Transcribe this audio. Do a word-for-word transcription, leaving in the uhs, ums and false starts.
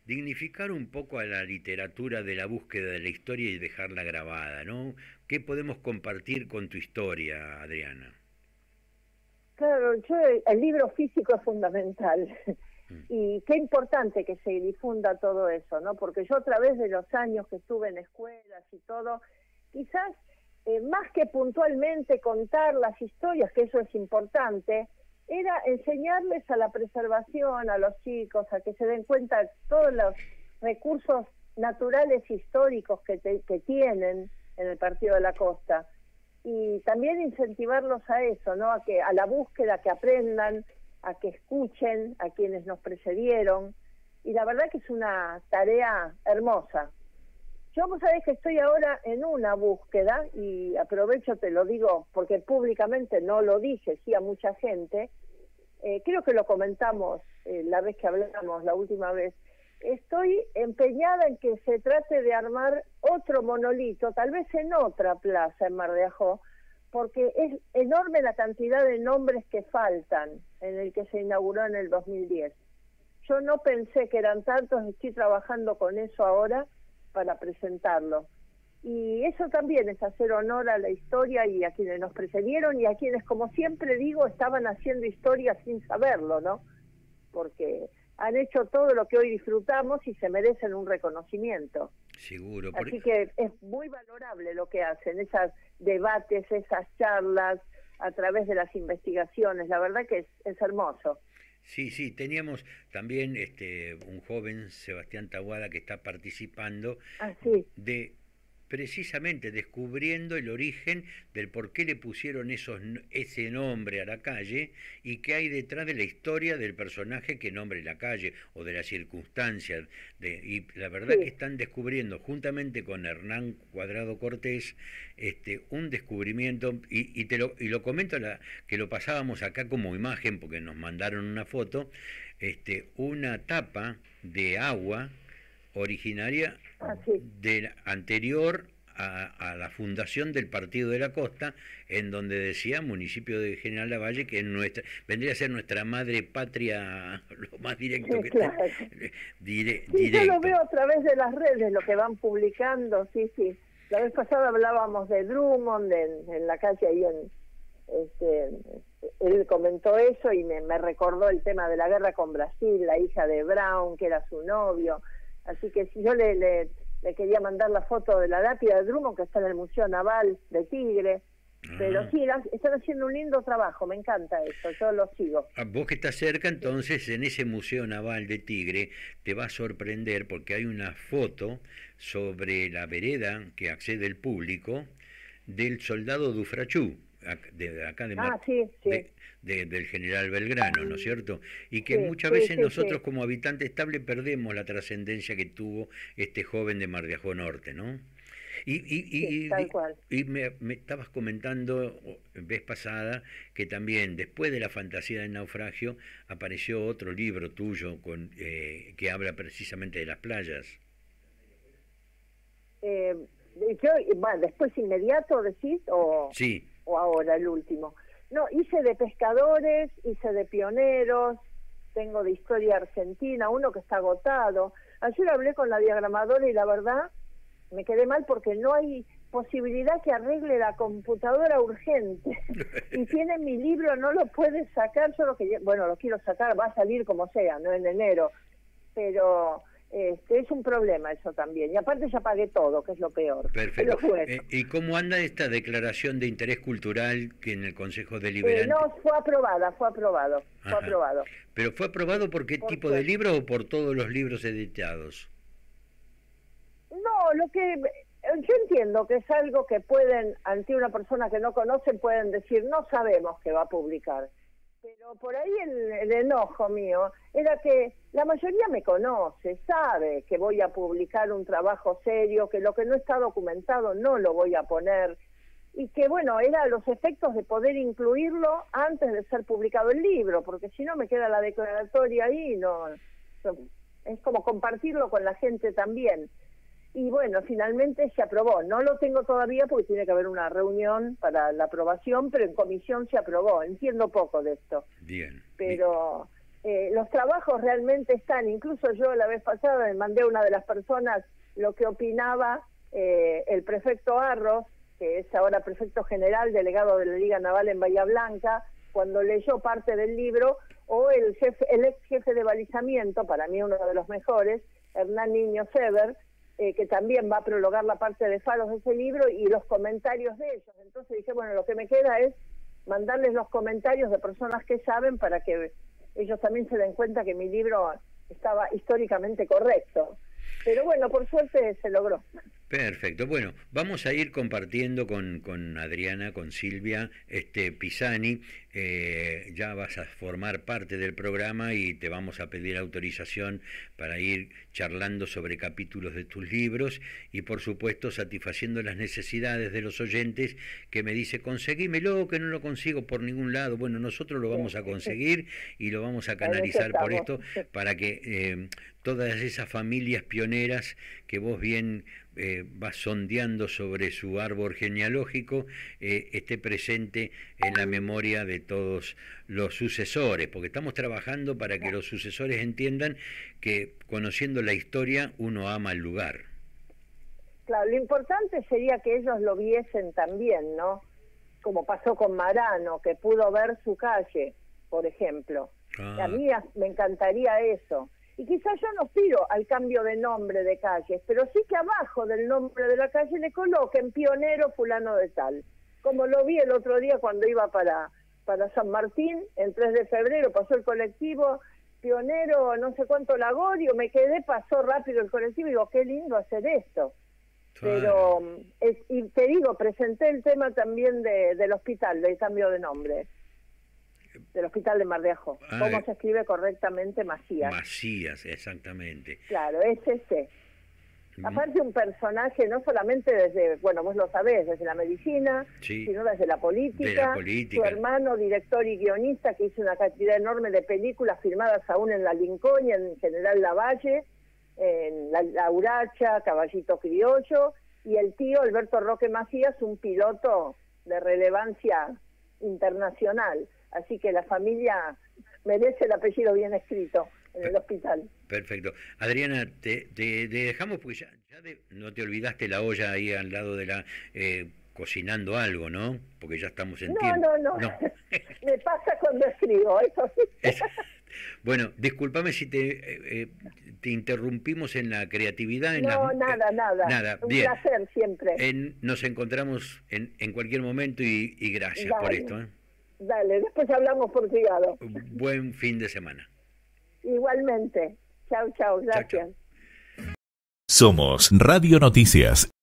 dignificar un poco a la literatura de la búsqueda de la historia y dejarla grabada, ¿no? ¿Qué podemos compartir con tu historia, Adriana? Claro, yo, el libro físico es fundamental. Mm. Y qué importante que se difunda todo eso, ¿no? Porque yo a través de los años que estuve en escuelas y todo, quizás eh, más que puntualmente contar las historias, que eso es importante, era enseñarles a la preservación, a los chicos, a que se den cuenta de todos los recursos naturales históricos que, te, que tienen en el Partido de la Costa. Y también incentivarlos a eso, ¿no? A que a la búsqueda, que aprendan, a que escuchen a quienes nos precedieron, y la verdad que es una tarea hermosa. Yo, vos sabés que estoy ahora en una búsqueda, y aprovecho, te lo digo, porque públicamente no lo dije, sí a mucha gente, eh, creo que lo comentamos eh, la vez que hablamos, la última vez. Estoy empeñada en que se trate de armar otro monolito, tal vez en otra plaza en Mar de Ajó, porque es enorme la cantidad de nombres que faltan en el que se inauguró en el dos mil diez. Yo no pensé que eran tantos, estoy trabajando con eso ahora para presentarlo. Y eso también es hacer honor a la historia y a quienes nos precedieron y a quienes, como siempre digo, estaban haciendo historia sin saberlo, ¿no? Porque han hecho todo lo que hoy disfrutamos y se merecen un reconocimiento. Seguro. Así Porque... que es muy valorable lo que hacen, esos debates, esas charlas a través de las investigaciones. La verdad que es, es hermoso. Sí, sí, teníamos también este un joven, Sebastián Taboada, que está participando Ah, sí. de precisamente descubriendo el origen del por qué le pusieron esos, ese nombre a la calle y qué hay detrás de la historia del personaje que nombre la calle o de las circunstancias. De, y la verdad Sí. que están descubriendo, juntamente con Hernán Cuadrado Cortés, este, un descubrimiento, y, y, te lo, y lo comento la, que lo pasábamos acá como imagen, porque nos mandaron una foto, este, una tapa de agua originaria Ah, sí. del anterior a, a la fundación del Partido de la Costa, en donde decía municipio de General Lavalle, que es nuestra, vendría a ser nuestra madre patria, lo más directo Sí, que claro. te, dire, Sí, directo. yo lo veo a través de las redes, lo que van publicando, sí, sí. La vez pasada hablábamos de Drummond en, en la calle ahí en... Este, él comentó eso y me, me recordó el tema de la guerra con Brasil, la hija de Brown, que era su novio. Así que si yo le, le, le quería mandar la foto de la lápida de Drummond, que está en el Museo Naval de Tigre. Pero Ah. sí, la, están haciendo un lindo trabajo, me encanta eso, yo lo sigo. Ah, vos que estás cerca, entonces en ese Museo Naval de Tigre te va a sorprender porque hay una foto sobre la vereda que accede el público del soldado Dufrachú, de acá de, Mar, Ah, sí, sí. de, de, del general Belgrano, ¿no es cierto? Y que Sí, muchas sí, veces sí, nosotros sí. como habitantes estables perdemos la trascendencia que tuvo este joven de Mar de Ajó Norte, ¿no? Y, y, Sí, y, tal y, cual. y me, me estabas comentando vez pasada que también después de la fantasía del naufragio apareció otro libro tuyo con eh, que habla precisamente de las playas. Eh, yo, bueno, después inmediato decís o, Sí. o ahora el último. No, hice de pescadores, hice de pioneros, tengo de historia argentina, uno que está agotado. Ayer hablé con la diagramadora y la verdad me quedé mal porque no hay posibilidad que arregle la computadora urgente. Y tiene mi libro, no lo puede sacar, yo lo que, bueno, lo quiero sacar, va a salir como sea, no en enero, pero este, es un problema eso también. Y aparte ya pagué todo, que es lo peor. Perfecto. Pero bueno. Eh, ¿Y cómo anda esta declaración de interés cultural que en el Consejo Eh, Deliberante? no, fue aprobada, fue aprobado, fue Ajá. aprobado. ¿Pero fue aprobado por qué Por tipo de suerte. libro o por todos los libros editados? No, lo que yo entiendo que es algo que pueden, ante una persona que no conocen, pueden decir, no sabemos qué va a publicar. Pero por ahí el, el enojo mío era que la mayoría me conoce, sabe que voy a publicar un trabajo serio, que lo que no está documentado no lo voy a poner, y que bueno, era los efectos de poder incluirlo antes de ser publicado el libro, porque si no me queda la declaratoria ahí, no, no es como compartirlo con la gente también. Y bueno, finalmente se aprobó. No lo tengo todavía porque tiene que haber una reunión para la aprobación, pero en comisión se aprobó. Entiendo poco de esto. Bien. Pero eh, los trabajos realmente están, incluso yo la vez pasada me mandé a una de las personas lo que opinaba eh, el prefecto Arros, que es ahora prefecto general, delegado de la Liga Naval en Bahía Blanca, cuando leyó parte del libro, o el jefe, el ex jefe de balizamiento, para mí uno de los mejores, Hernán Niño Sever, eh, que también va a prologar la parte de faros de ese libro y los comentarios de ellos. Entonces dije, bueno, lo que me queda es mandarles los comentarios de personas que saben para que ellos también se den cuenta que mi libro estaba históricamente correcto. Pero bueno, por suerte se logró. Perfecto. Bueno, vamos a ir compartiendo con, con Adriana, con Silvia, este Pisani. Eh, ya vas a formar parte del programa y te vamos a pedir autorización para ir charlando sobre capítulos de tus libros y, por supuesto, satisfaciendo las necesidades de los oyentes que me dice, conseguímelo, que no lo consigo por ningún lado. Bueno, nosotros lo vamos a conseguir y lo vamos a canalizar por esto para que eh, todas esas familias pioneras que vos bien eh, vas sondeando sobre su árbol genealógico eh, esté presente en la memoria de todos los sucesores, porque estamos trabajando para que los sucesores entiendan que conociendo la historia uno ama el lugar. Claro, lo importante sería que ellos lo viesen también, ¿no? Como pasó con Marano, que pudo ver su calle, por ejemplo. Ah. A mí me encantaría eso. Y quizás yo no aspiro al cambio de nombre de calles, pero sí que abajo del nombre de la calle le coloquen pionero fulano de tal. Como lo vi el otro día cuando iba para, para San Martín, el tres de febrero pasó el colectivo, pionero no sé cuánto Lagorio, me quedé, pasó rápido el colectivo y digo, qué lindo hacer esto. Pero, es, y te digo, presenté el tema también de, del hospital, del cambio de nombre. Del hospital de Mar de Ajó. Ah, ¿Cómo se escribe correctamente? Macías. Macías, exactamente. Claro, es ese. Mm. Aparte un personaje, no solamente desde, bueno, vos lo sabés, desde la medicina, sí, sino desde la política. De la política. Su hermano, director y guionista, que hizo una cantidad enorme de películas filmadas aún en la Lincoln y en General Lavalle, en La, la Uracha, Caballito Criollo, y el tío Alberto Roque Macías, un piloto de relevancia internacional. Así que la familia merece el apellido bien escrito en el hospital. Perfecto. Adriana, te, te, te dejamos porque ya, ya de, no te olvidaste la olla ahí al lado de la... Eh, cocinando algo, ¿no? Porque ya estamos en no, tiempo. No, no, no. Me pasa cuando escribo, eso sí. Es, bueno, discúlpame si te, eh, te interrumpimos en la creatividad. En no, las, nada, eh, nada. Nada, un bien. placer siempre. En, nos encontramos en, en cualquier momento y, y gracias Dale. por esto. ¿eh? Dale, después hablamos por privado. Buen fin de semana. Igualmente. Chau, chau, gracias. Chau, chau. Somos Radio Noticias.